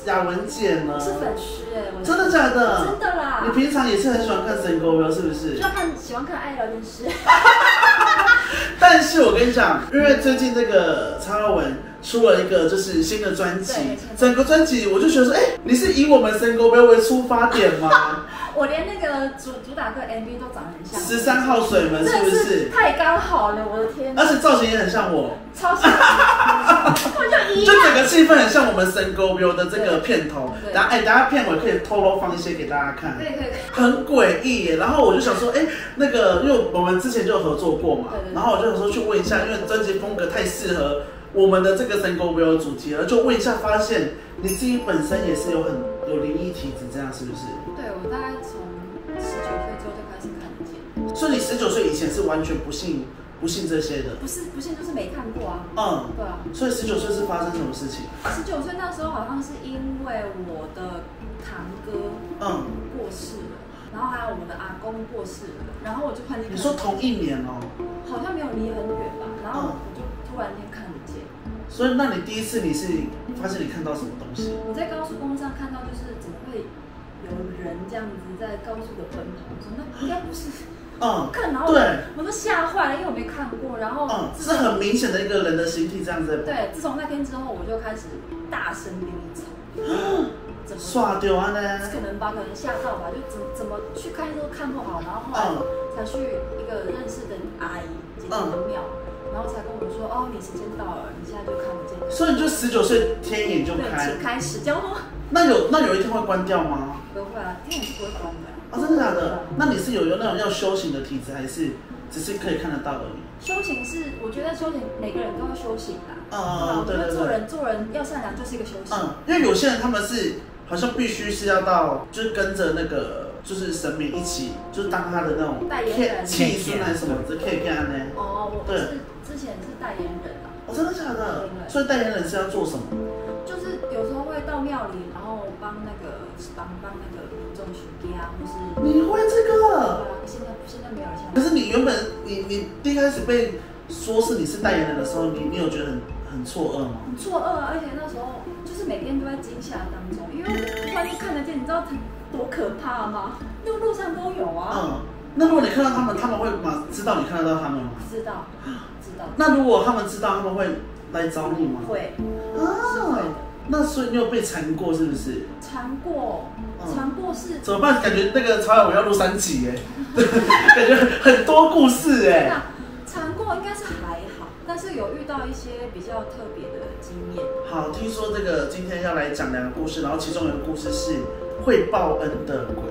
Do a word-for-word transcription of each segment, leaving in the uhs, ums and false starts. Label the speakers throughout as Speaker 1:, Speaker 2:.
Speaker 1: 雅文姐呢？
Speaker 2: 我是粉丝哎，
Speaker 1: 真的假的？
Speaker 2: 真的啦。
Speaker 1: 你平常也是很喜欢看神狗标是不是？
Speaker 2: 就要看喜欢看爱聊天室。
Speaker 1: 但是我跟你讲，因为最近这个曹耀文出了一个就是新的专辑，整个专辑我就觉得说，哎、欸，你是以我们神狗标为出发点吗？
Speaker 2: 我连那个主主打歌 M V 都长得很像。
Speaker 1: 十三号水门是不是？
Speaker 2: 太刚好了，我的天！
Speaker 1: 而且造型也很像我，
Speaker 2: 超像，我就一样。
Speaker 1: 就整个气氛很像我们神狗标的这个片头。然后哎，等下片尾可以偷偷放一些给大家看。
Speaker 2: 可以可以。
Speaker 1: 很诡异耶。然后我就想说，哎、欸，那个因为我们之前就有合作过嘛，对对对，然后我就想说去问一下，因为专辑风格太适合我们的这个神狗标的主题了，就问一下，发现你自己本身也是有很有灵异体质，这样是不是？
Speaker 2: 对，我大概从十九岁之后就开始看得见。
Speaker 1: 所以你十九岁以前是完全不信不信这些的？
Speaker 2: 不是不信，就是没看过啊。
Speaker 1: 嗯，
Speaker 2: 对啊。
Speaker 1: 所以十九岁是发生什么事情？
Speaker 2: 十九岁那时候好像是因为我的堂哥嗯过世了，然后还有我们的阿公过世了，然后我就看见。
Speaker 1: 你说同一年哦？
Speaker 2: 好像没有离很远吧，然后我就突然间看得见。
Speaker 1: 所以，那你第一次你是发现你看到什么东西？
Speaker 2: 我在高速公路上看到，就是怎么会有人这样子在高速的奔跑？我说那应该不是。嗯，看，然后对，我都吓坏了，因为我没看过。然后，
Speaker 1: 嗯，是很明显的一个人的形体这样子。
Speaker 2: 对，自从那天之后，我就开始大声跟你吵。
Speaker 1: 怎么刷掉啊呢？
Speaker 2: 可能吧，可能吓到吧，就怎怎么去看都看不好，然后后来才去一个认识的阿姨姐姐的庙。嗯，然后才跟我说，哦，你时间到了，你现在就看不见。
Speaker 1: 所以你就十九岁天眼就开，
Speaker 2: 开始，这样说。
Speaker 1: 那有那有一天会关掉吗？
Speaker 2: 不会啊，天眼是不会关的。
Speaker 1: 啊，真的假的？那你是有有那种要修行的体质，还是只是可以看得到而已？
Speaker 2: 修行是，我觉得修行每个人都要修行啦。
Speaker 1: 嗯，对对对。
Speaker 2: 做人做人要善良就是一个修行。
Speaker 1: 嗯，因为有些人他们是好像必须是要到，就是跟着那个。就是神明一起，就是当他的那种
Speaker 2: 代言人、
Speaker 1: 气孙还是什么，这可以干呢？
Speaker 2: 哦，我是之前是代言人啊。
Speaker 1: 哦，真的假的？所以代言人是要做什么？
Speaker 2: 就是有时候会到庙里，然后帮那个帮帮那个民众许愿啊，或是。
Speaker 1: 你会这个？
Speaker 2: 对啊，现在现在没有了。
Speaker 1: 可是你原本你你一开始被说是你是代言人的时候，你你有觉得很很错愕吗？
Speaker 2: 很错愕啊，而且那时候就是每天都在惊吓当中，因为突然就看得见，你知道多可怕吗？路路上都有啊。嗯，
Speaker 1: 那如果你看到他们，他们会马知道你看得到他们吗？
Speaker 2: 知道，知道。
Speaker 1: 那如果他们知道，他们会来找你吗？
Speaker 2: 会，
Speaker 1: 啊，是会的。那所以你有被缠过是不是？
Speaker 2: 缠过，缠过是。
Speaker 1: 怎么办？感觉那个曹雅文要录三集哎，感觉很多故事哎。
Speaker 2: 缠过应该是还好，但是有遇到一些比较特别的经验。
Speaker 1: 好，听说这个今天要来讲两个故事，然后其中有一个故事是会报恩的鬼。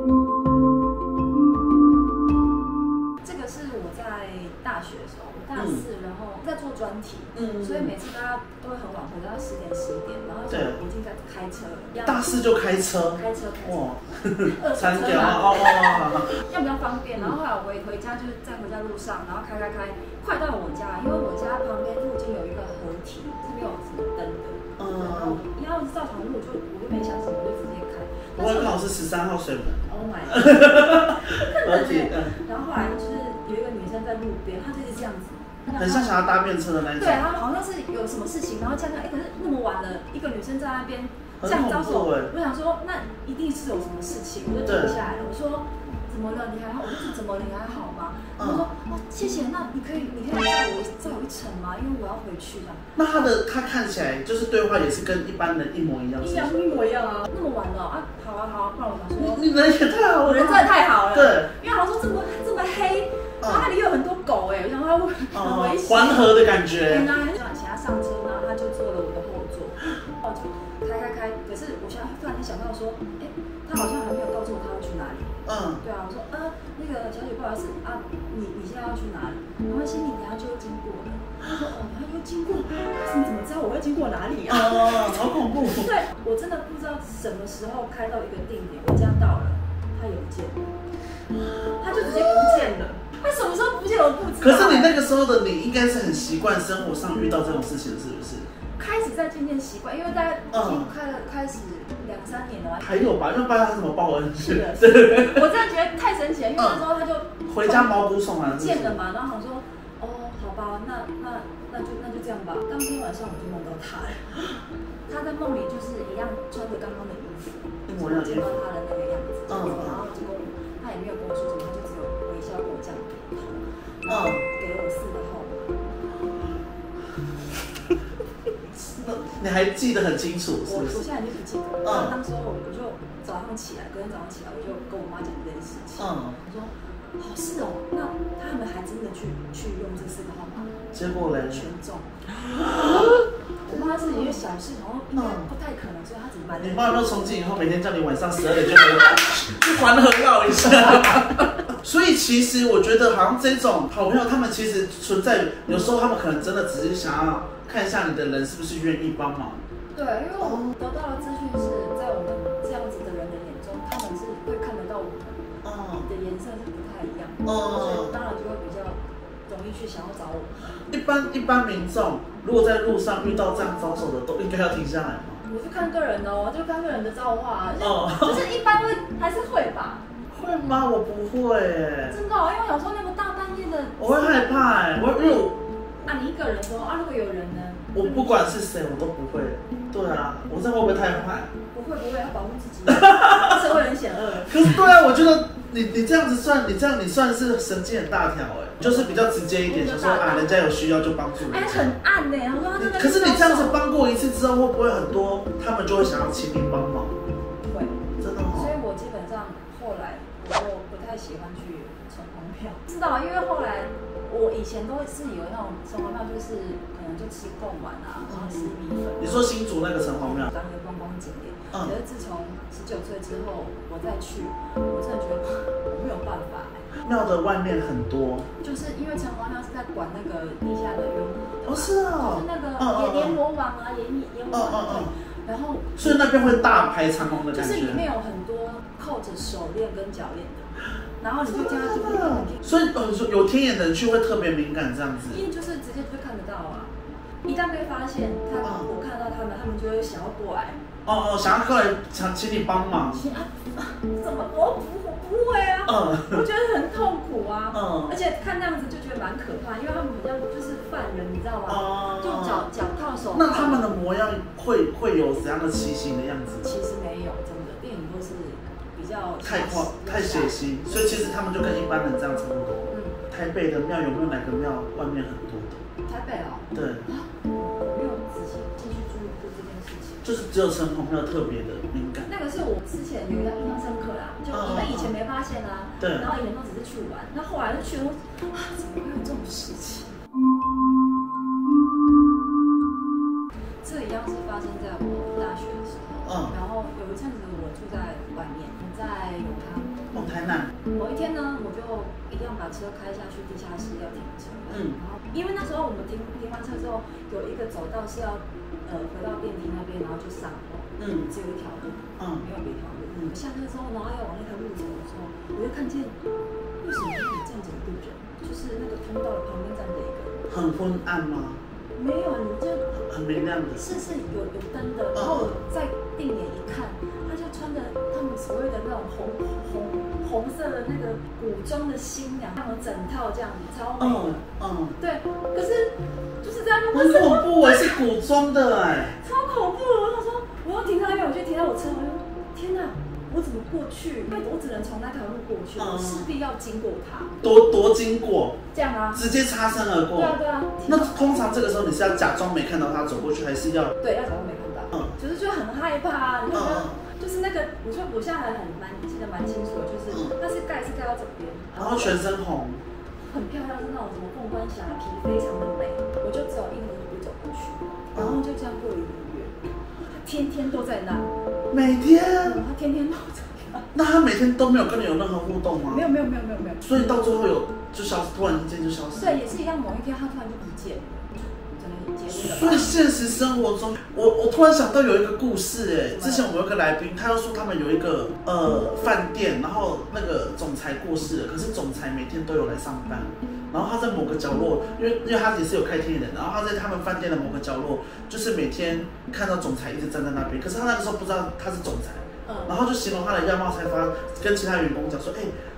Speaker 2: 这个是我在大学的时候，我大四，嗯、然后在做专题，嗯，所以每次大家都会很晚回，到十点十一点，然后我已经在开车。
Speaker 1: 大四就开车？
Speaker 2: 开车开车。
Speaker 1: 哇，
Speaker 2: 二手车
Speaker 1: 嘛，哦哦
Speaker 2: 要比较方便。然后后来我回家就是在回家路上，然后开开开，快到我家，因为我家旁边附近有一个河堤，是没有什么灯的。嗯，然后要是照常路，我就我就没想什么，我就直接开。
Speaker 1: 我刚好是十三号水门。
Speaker 2: Oh my god！ 而且，然后后来就是有一个女生在路边，她就是这样子，
Speaker 1: 很像想要搭便车的那种。
Speaker 2: 对，她好像是有什么事情，然后这样，哎，可是那么晚了，一个女生在那边这样招手，我想说那一定是有什么事情，我就停下来了，我说。怎么了？你还好？我就是怎么了？你还好吗？他说哦，谢谢。那你可以，你可以载我载我一程吗？因为我要回去的。
Speaker 1: 那他的他看起来就是对话也是跟一般人一模一样。
Speaker 2: 一样一模一样啊！那么晚了啊，好啊好啊，不然我想说，
Speaker 1: 你人也太好了，
Speaker 2: 我人真的太好了。
Speaker 1: 对，
Speaker 2: 因为好像说这么这么黑，然后那里有很多狗哎，我想说很危险。
Speaker 1: 环河的感觉。
Speaker 2: 对啊，就请他上车，然后他就坐了我的后座，然后就开开开。可是我现在突然间想到说，哎，他好像还没有告诉我他要去哪里。嗯，对啊，我说呃，那个小姐不好意思啊，你你现在要去哪里？然后心里等下就会经过了。他说哦，他又经过，可是你怎么知道我会经过哪里啊？
Speaker 1: 哦，好恐怖。
Speaker 2: 对，我真的不知道什么时候开到一个定点，我家到了，他也不见了，他就直接不见了。他什么时候不见我不知道。
Speaker 1: 可是你那个时候的你应该是很习惯生活上遇到这种事情，是不是？
Speaker 2: 开始在渐渐习惯，因为大概已经开了开始两三年了。
Speaker 1: 还有吧，因为不然他怎么报恩？
Speaker 2: 是的，对。我真的觉得太神奇了，因为那时候他就
Speaker 1: 回家毛骨悚然，
Speaker 2: 见了嘛，然后想说哦，好吧，那那那就那就这样吧。当天晚上我就梦到他了，他在梦里就是一样穿着刚刚的衣服，我见到他的那个样子，嗯，然后结果他也没有跟我说什么，他就只有微笑跟我这样点头，然后给了我四个号码。
Speaker 1: 你还记得很清楚？
Speaker 2: 我我现在已经不记得了。嗯，当时我我就早上起来，隔天早上起来，我就跟我妈讲这件事情。嗯，我说。好是哦，那他们还真的去去用这四个号码，
Speaker 1: 结果嘞
Speaker 2: 全中。我妈是因为小事，好像应该不太可能，所以她只买。
Speaker 1: 你妈有没有从今以后每天叫你晚上十二点就回来，去环河绕一下？所以其实我觉得，好像这种好朋友，他们其实存在，有时候他们可能真的只是想要看一下你的人是不是愿意帮忙。
Speaker 2: 对，因为我得到的资讯是在我们这样子的人的眼中，他们是会看得到我们的颜色是不太一样，所以当然就会比较容易去想要找我们。
Speaker 1: 一般一般民众如果在路上遇到这样招手的，都应该要停下来吗？
Speaker 2: 我就看个人哦，就看个人的造化，哦，就是一般会还是会吧。
Speaker 1: 会吗？我不会哎。
Speaker 2: 真的、哦，因为有时候那么大半夜的，
Speaker 1: 我会害怕哎，我因为我
Speaker 2: 啊，你一个人说啊，如果有人呢？
Speaker 1: 我不管是谁，我都不会。对啊，我这会不会太坏？
Speaker 2: 不会不会，要保护自己，社会很险恶。
Speaker 1: 可是对啊，我觉得你你这样子算，你这样你算是神经很大条哎，就是比较直接一点，就说啊，人家有需要就帮助人。
Speaker 2: 哎，很暗呢，我说他真的。
Speaker 1: 可是你这样子帮过一次之后，会不会很多他们就会想要请你帮忙？
Speaker 2: 会，
Speaker 1: 真的哦。
Speaker 2: 所以我基本上后来我就不太喜欢去存黄票，知道？因为后来我以前都是有那种存黄票，就是可能就吃贡丸啊，然后吃米粉。
Speaker 1: 你说新竹那个城隍庙，
Speaker 2: 当一个观光景点。嗯。可是自从十九岁之后，我再去，我真的觉得我没有办法。
Speaker 1: 庙的外面很多，
Speaker 2: 就是因为城隍庙是在管那个地下的冤魂的。
Speaker 1: 哦，是
Speaker 2: 哦。就是那个阎罗王啊，阎阎王对。然后。
Speaker 1: 所以那边会大排长龙的感觉。
Speaker 2: 就是里面有很多扣着手链跟脚链的。然后你就加进去，
Speaker 1: 所以呃，有天眼的人去会特别敏感这样子，
Speaker 2: 因为就是直接就看得到啊。一旦被发现，他、嗯、我看到他们，他们就会想要过来。
Speaker 1: 哦哦，想要过来想请你帮忙。
Speaker 2: 啊，怎么我不我不会啊？嗯，我觉得很痛苦啊。嗯，而且看那样子就觉得蛮可怕，因为他们好像就是犯人，你知道吗？哦、嗯，就脚脚套手。
Speaker 1: 那他们的模样会会有怎样的畸形的样子？
Speaker 2: 其实没有，真的，电影都是。
Speaker 1: 太夸太血腥，所以其实他们就跟一般人这样差不多。嗯，台北的庙有没有哪个庙外面很多的？
Speaker 2: 台北哦。
Speaker 1: 对。
Speaker 2: 啊，我没有仔细继续注意过这件事情。
Speaker 1: 就是只有城隍庙特别的敏感。
Speaker 2: 那个是我之前有一个印象深刻啦，就因为以前没发现啊，对，然后以前都只是去玩，那后来就去了，啊，怎么会有这种事情？这一样是发生在我大学的时候，嗯，然后有一阵子我住在外面。在永康，
Speaker 1: 哦，台南。
Speaker 2: 某一天呢，我就一定要把车开下去地下室要停车。嗯。然后，因为那时候我们停停完车之后，有一个走道是要呃回到电梯那边，然后就上楼。嗯。只有一条路。嗯。没有别条路。嗯。下车之后，然后要往那条路走的时候，我就看见为什么那里站着一个人，就是那个通道的旁边站着一个人。
Speaker 1: 很昏暗吗？
Speaker 2: 没有，你就
Speaker 1: 很明亮的。
Speaker 2: 是是有有灯的，然后我再定眼一看，他就穿着他们所谓的那种红红红色的那个古装的新娘，那种整套这样子，超美的。嗯嗯。对，可是就是这样，
Speaker 1: 很恐怖哎，是古装的哎。
Speaker 2: 超恐怖！我想说，我要停在那边，我就停在我车，我就天哪！我怎么过去？因为我只能从那条路过去，我势必要经过它。
Speaker 1: 多多经过？
Speaker 2: 这样啊？
Speaker 1: 直接擦身而过？
Speaker 2: 对啊对啊。
Speaker 1: 那通常这个时候你是要假装没看到他走过去，还是要？
Speaker 2: 对，要假装没看到。嗯。就是就很害怕，你就觉得就是那个，我说我现在还很蛮记得蛮清楚的，就是那是盖是盖到这边，
Speaker 1: 然后全身红，
Speaker 2: 很漂亮，是那种什么凤冠霞帔，非常的美。我就只有一步一步走过去，然后就这样过一个月，他天天都在那。
Speaker 1: 每天，
Speaker 2: 他天天都这样。
Speaker 1: 那他每天都没有跟你有任何互动吗？
Speaker 2: 没有没有没有没有没有。
Speaker 1: 所以到最后有就消失，突然之间就消失。
Speaker 2: 对，也是一样，某一天他突然就不见了，就整个结束了。
Speaker 1: 所以现实生活中，我我突然想到有一个故事哎，之前我们有一个来宾，他又说他们有一个呃饭店，然后那个总裁过世了，可是总裁每天都有来上班。然后他在某个角落，因为因为他也是有开天眼的，然后他在他们饭店的某个角落，就是每天看到总裁一直站在那边，可是他那个时候不知道他是总裁，嗯，然后就形容他的样貌，才发跟其他员工讲说，哎、欸，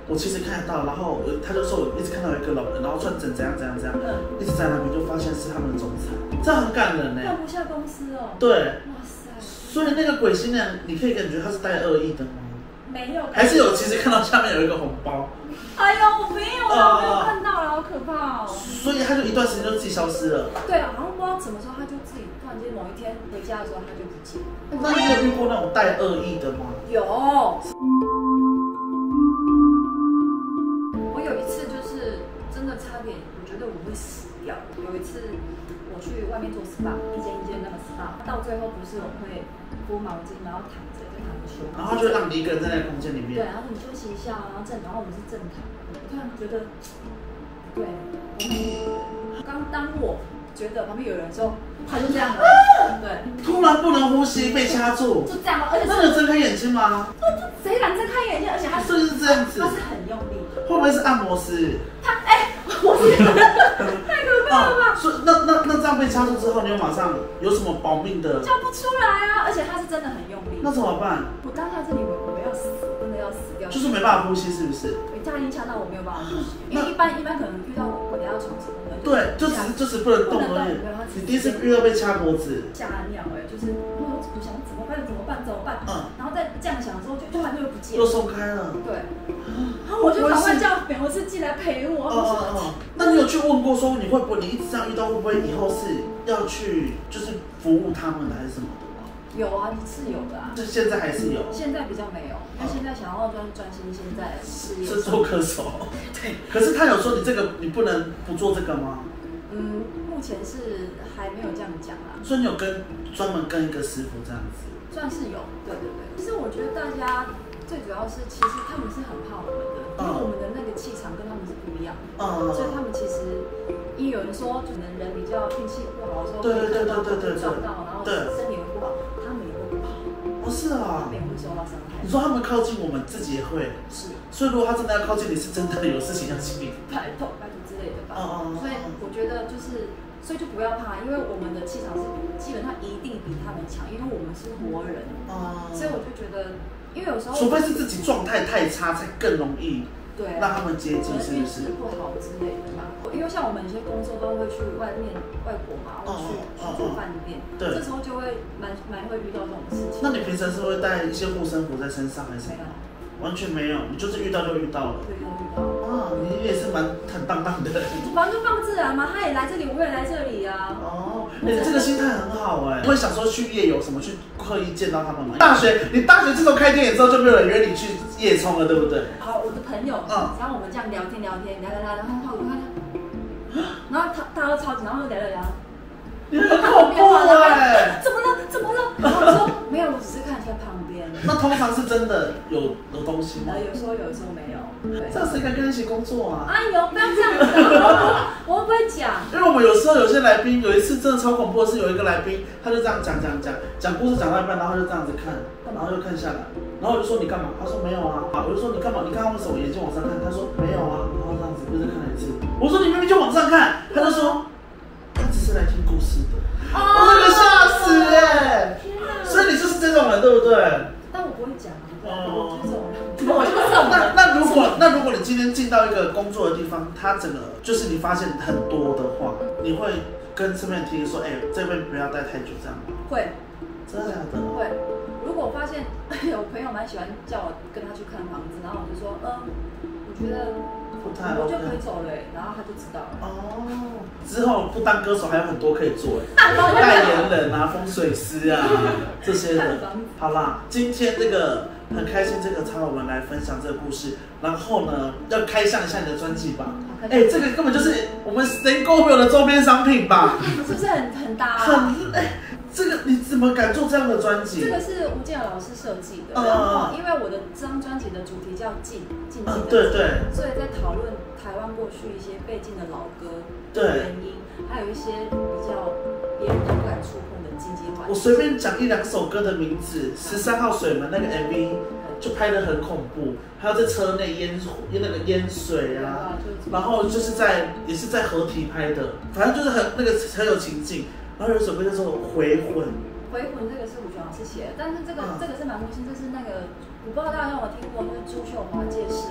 Speaker 1: 我其实看得到，然后他就说我一直看到一个老人，然后穿成怎样怎样怎样，嗯，一直在那边就发现是他们的总裁，这很感人呢。
Speaker 2: 放不下公司哦。
Speaker 1: 对。哇塞。所以那个鬼新娘，你可以感觉她是带恶意的吗？
Speaker 2: 没有。
Speaker 1: 还是有，其实看到下面有一个红包。
Speaker 2: 哎呦，我没有啊，我没有看到了，好可怕哦。
Speaker 1: 所以他就一段时间就自己消失了。
Speaker 2: 对啊，好像不知道什么时候他就自己突然间某一天回家的时候他就不见了。
Speaker 1: 那你有遇过那种带恶意的吗？
Speaker 2: 有。我有一次就是真的差点，我觉得我会死掉。有一次我去外面做 S P A， 一间一间那个 S P A， 到最后不是我会敷毛巾，然后躺着就躺着休，
Speaker 1: 然后就让你一个人在那个空间里面。
Speaker 2: 对，然后你休息一下，然后正，然后我们是正躺。我突然觉得，对，我刚当我觉得旁边有人的时候，他就这样了，对，
Speaker 1: 突然不能呼吸，被掐住，
Speaker 2: 就这样，而且
Speaker 1: 真的睁开眼睛吗？
Speaker 2: 谁敢睁开眼睛？而且他
Speaker 1: 是是这样子，
Speaker 2: 他是很用力，
Speaker 1: 会不会是按摩师？
Speaker 2: 他哎，我天，太可怕了吧！
Speaker 1: 所以那那那这样被掐住之后，你有马上有什么保命的？
Speaker 2: 叫不出来啊！而且他是真的很用力，
Speaker 1: 那怎么办？
Speaker 2: 我当下这里我我要死，真的要死掉，
Speaker 1: 就是没办法呼吸，是不是？
Speaker 2: 你这样一掐到我没有办法呼吸，因为一般一般可能遇到我你要从什么？
Speaker 1: 对，就只是就只不能动而已。你第一次遇到被掐脖子，
Speaker 2: 吓尿哎，就是我想怎么办怎么办怎么办？嗯，然后在这样想的时候，就突然就不见了，
Speaker 1: 又松开了。
Speaker 2: 对，然后我就赶快叫美容师进来陪我。
Speaker 1: 哦哦哦，那你有去问过说你会不会你一直这样遇到会不会以后是要去就是服务他们的还是什么的吗？
Speaker 2: 有啊，是有的啊。
Speaker 1: 就现在还是有。
Speaker 2: 现在比较没有，因为现在想要专专心现在的事业。
Speaker 1: 是做歌手。对。可是他有说你这个你不能不做这个吗？
Speaker 2: 嗯，目前是还没有这样讲啦。
Speaker 1: 所以你有跟专门跟一个师傅这样子？
Speaker 2: 算是有，对对对。其实我觉得大家最主要是，其实他们是很怕我们的，因为我们的那个气场跟他们是不一样的。嗯。所以他们其实，因为有人说可能人比较运气不好的时候，
Speaker 1: 对对对对对对，
Speaker 2: 撞到，然后身体会不好，他们也会不好。
Speaker 1: 哦，是啊。
Speaker 2: 他们也会受到伤害。
Speaker 1: 你说他们靠近我们，自己也会。是。所以如果他真的要靠近你，是真的有事情要请你。
Speaker 2: 拜托拜托之类的吧。嗯嗯。所以我觉得就是。所以就不要怕，因为我们的气场是基本上一定比他们强，因为我们是活人。嗯。所以我就觉得，因为有时候
Speaker 1: 除非是自己状态太差，才更容易
Speaker 2: 对
Speaker 1: 让他们接近，是不是？
Speaker 2: 运势不好之类的嘛。因为像我们有些工作都会去外面外国嘛，或去去做饭店，对，这时候就会蛮蛮会遇到这种事情。
Speaker 1: 那你平常是会带一些护身符在身上，还是？没有。完全没有，你就是遇到就遇到了。
Speaker 2: 对，就遇到。
Speaker 1: 啊，你也是蛮坦荡荡的。
Speaker 2: 反正就放自然嘛，他也来这里，我也来这里啊。
Speaker 1: 哦，你这个心态很好哎。你会想说去夜游什么，去刻意见到他们吗？大学，你大学自从开店之后，就没有人约你去夜冲了，对不对？
Speaker 2: 好，我的朋友，嗯，然后我们这样聊天聊天，聊聊聊，然后他我看他，然后他大家都超级，然后就聊聊聊。
Speaker 1: 你很恐怖哎！
Speaker 2: 怎么了？怎么了？然后我说没有，我只是看一下旁边。
Speaker 1: 那通常是真的有有东西吗？
Speaker 2: 有时候有，时候没有。
Speaker 1: 这样谁敢跟你一起工作啊？
Speaker 2: 哎呦，不要这样子！我会不会讲？
Speaker 1: 因为我们有时候有些来宾，有一次真的超恐怖的是，有一个来宾他就这样讲讲讲讲故事讲到一半，然后就这样子看，然后就看下来，然后我就说你干嘛？他说没有啊。我就说你干嘛？你看他们手眼睛往上看，他说没有啊。然后这样子又再看了一次，我说你明明就往上看，他就说。他只是来听故事的，我这个吓死哎！天哪！所以你就是这种人，对不对？
Speaker 2: 但我不会讲啊，我就是这种人，我就是这种人。
Speaker 1: 那那如果那如果你今天进到一个工作的地方，它整个就是你发现很多的话，你会跟身边人提说，哎，这边不要待太久，这样吗？
Speaker 2: 会，
Speaker 1: 真的假的？
Speaker 2: 会。如果我发现有朋友蛮喜欢叫我跟他去看房子，然后我就说，嗯，我觉得。我就可以走了，然后他就知道了。哦，
Speaker 1: 之后不当歌手还有很多可以做，代言人啊、风水师啊这些的。好啦，今天这个很开心，这个曹我们来分享这个故事，然后呢要开箱一下你的专辑吧。哎，这个根本就是我们 Stango 的周边商品吧？
Speaker 2: 是不是很很搭？
Speaker 1: 很哎。这个你怎么敢做这样的专辑？
Speaker 2: 这个是吴建老师设计的，然后因为我的这张专辑的主题叫禁禁禁的，
Speaker 1: 对对，
Speaker 2: 所以在讨论台湾过去一些被禁的老歌的原因，还有一些比较别人都不敢触碰的禁忌话题。
Speaker 1: 我随便讲一两首歌的名字，十三号水门那个 M V 就拍得很恐怖，还有在车内淹那个淹水啊，然后就是在也是在合体拍的，反正就是很那个很有情境。然后有一首歌叫做《回魂》，
Speaker 2: 回魂这个是吴璇老师写的，但是这个、嗯、这个是蛮温馨，这是那个我不知道大家有没有听过，就是朱秀华借尸荒的这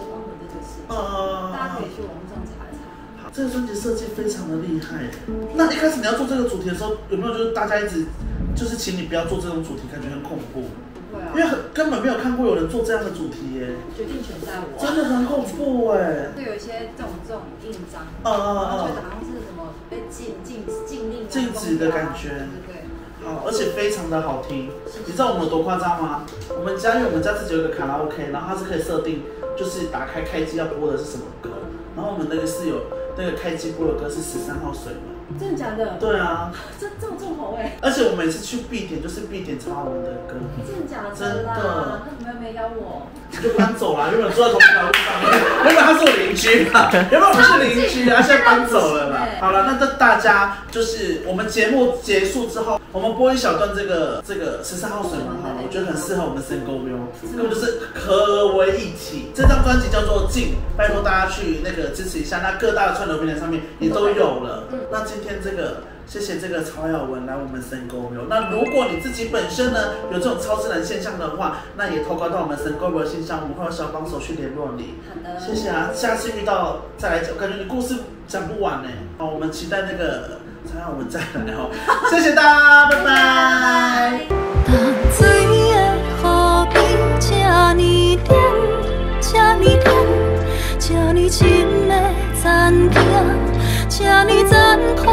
Speaker 2: 这个事情，呃、大家可以去网络上查一查。
Speaker 1: 好，这个专辑设计非常的厉害。那一开始你要做这个主题的时候，有没有就是大家一直就是请你不要做这种主题，感觉很恐怖？
Speaker 2: 会啊，
Speaker 1: 因为很根本没有看过有人做这样的主题耶。
Speaker 2: 决定权在我。
Speaker 1: 真的很恐怖哎。
Speaker 2: 会有一些这种这种印章，
Speaker 1: 嗯嗯嗯，
Speaker 2: 觉得好像是什么被禁禁禁令
Speaker 1: 禁止的感觉。
Speaker 2: 对对。
Speaker 1: 好，而且非常的好听。你知道我们有多夸张吗？我们家因为我们家自己有一个卡拉 OK， 然后它是可以设定，就是打开开机要播的是什么歌，然后我们那个室友那个开机播的歌是十三号水门。
Speaker 2: 真的假的？
Speaker 1: 对啊，
Speaker 2: 这这么重口味。
Speaker 1: 而且我每次去必点就是必点曹文的歌。
Speaker 2: 真的假的？
Speaker 1: 真的。
Speaker 2: 那你们没邀我？
Speaker 1: 就搬走了，原本住在同一条路上面，原本他是我邻居嘛，原本我们是邻居啊，现在搬走了啦。好了，那这大家就是我们节目结束之后，我们播一小段这个这个十三号水门好了，我觉得很适合我们深沟喵，根本就是合为一体。这张专辑叫做《静》，拜托大家去那个支持一下，那各大的串流平台上面也都有了。那今天这个。谢谢这个曹雅文来我们深沟喵。那如果你自己本身呢有这种超自然现象的话，那也投稿到我们深沟喵的信箱，我们会有小帮手去联络你。
Speaker 2: 好的。谢
Speaker 1: 谢啊，下次遇到再来讲，感觉你故事讲不完呢。好，我们期待那个曹雅文再来哦。谢谢大家，拜拜。淡水的河边，这么甜，这么甜，这么深的残景，这么残酷。